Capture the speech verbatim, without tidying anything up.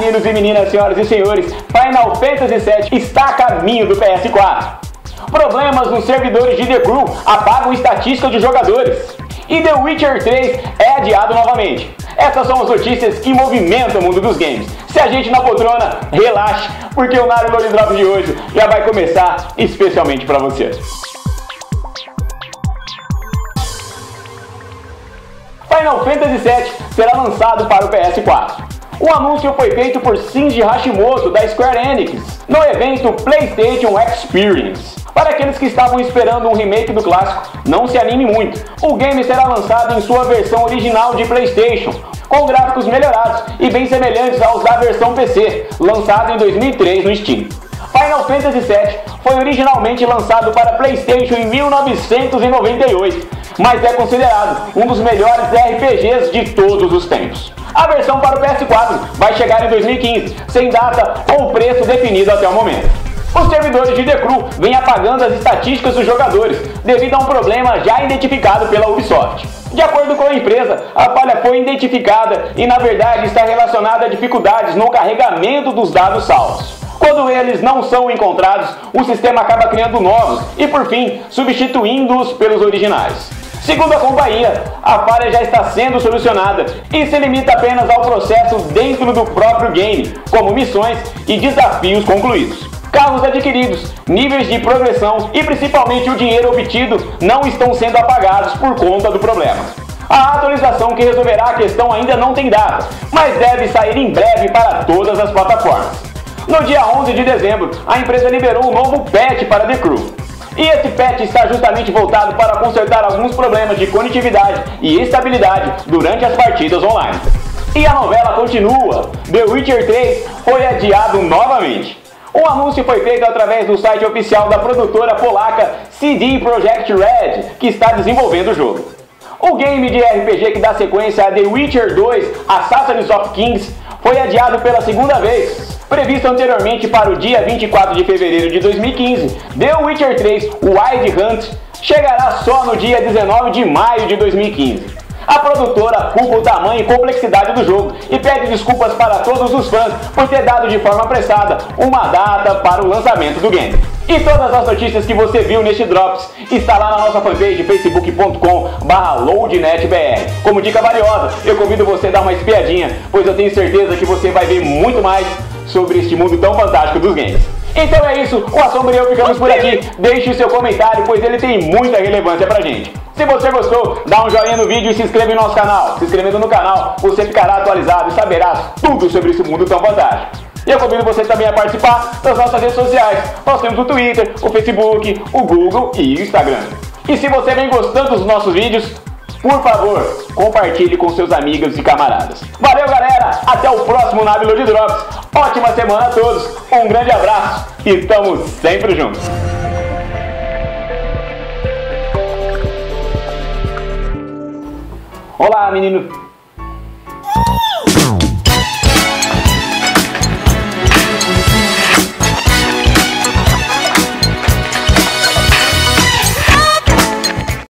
meninos e meninas, senhoras e senhores, Final Fantasy sete está a caminho do P S quatro. Problemas nos servidores de The Crew apagam estatística de jogadores. E The Witcher três é adiado novamente. Essas são as notícias que movimentam o mundo dos games. Se a gente na poltrona, relaxe, porque o Naru Load Drop de hoje já vai começar especialmente para você. Final Fantasy sete será lançado para o P S quatro. O anúncio foi feito por Shinji Hashimoto, da Square Enix, no evento PlayStation Experience. Para aqueles que estavam esperando um remake do clássico, não se anime muito. O game será lançado em sua versão original de PlayStation, com gráficos melhorados e bem semelhantes aos da versão P C, lançado em dois mil e três no Steam. Final Fantasy sete foi originalmente lançado para PlayStation em mil novecentos e noventa e oito, mas é considerado um dos melhores R P Gs de todos os tempos. A versão para o P S quatro vai chegar em dois mil e quinze, sem data ou preço definido até o momento. Os servidores de The Crew vêm apagando as estatísticas dos jogadores devido a um problema já identificado pela Ubisoft. De acordo com a empresa, a falha foi identificada e na verdade está relacionada a dificuldades no carregamento dos dados salvos. Quando eles não são encontrados, o sistema acaba criando novos e, por fim, substituindo-os pelos originais. Segundo a companhia, a falha já está sendo solucionada e se limita apenas ao processo dentro do próprio game, como missões e desafios concluídos. Carros adquiridos, níveis de progressão e principalmente o dinheiro obtido não estão sendo apagados por conta do problema. A atualização que resolverá a questão ainda não tem data, mas deve sair em breve para todas as plataformas. No dia onze de dezembro, a empresa liberou um novo patch para The Crew. E esse patch está justamente voltado para consertar alguns problemas de conectividade e estabilidade durante as partidas online. E a novela continua. The Witcher três foi adiado novamente. O anúncio foi feito através do site oficial da produtora polaca C D Projekt Red, que está desenvolvendo o jogo. O game de R P G que dá sequência a The Witcher dois Assassins of Kings foi adiado pela segunda vez. Previsto anteriormente para o dia vinte e quatro de fevereiro de dois mil e quinze, The Witcher três Wild Hunt chegará só no dia dezenove de maio de dois mil e quinze. A produtora culpa o tamanho e complexidade do jogo e pede desculpas para todos os fãs por ter dado de forma apressada uma data para o lançamento do game. E todas as notícias que você viu neste Drops está lá na nossa fanpage facebook ponto com barra loadnetbr. Como dica valiosa, eu convido você a dar uma espiadinha, pois eu tenho certeza que você vai ver muito mais sobre este mundo tão fantástico dos games. Então é isso, o Assombro e eu ficamos por aqui. Deixe o seu comentário, pois ele tem muita relevância pra gente. Se você gostou, dá um joinha no vídeo e se inscreve no nosso canal. Se inscrevendo no canal, você ficará atualizado e saberá tudo sobre esse mundo tão fantástico. E eu convido você também a participar das nossas redes sociais. Nós temos o Twitter, o Facebook, o Google e o Instagram. E se você vem gostando dos nossos vídeos, por favor, compartilhe com seus amigos e camaradas. Valeu, galera! Até o próximo Naru Load Drops. Ótima semana a todos. Um grande abraço e estamos sempre juntos. Olá, menino.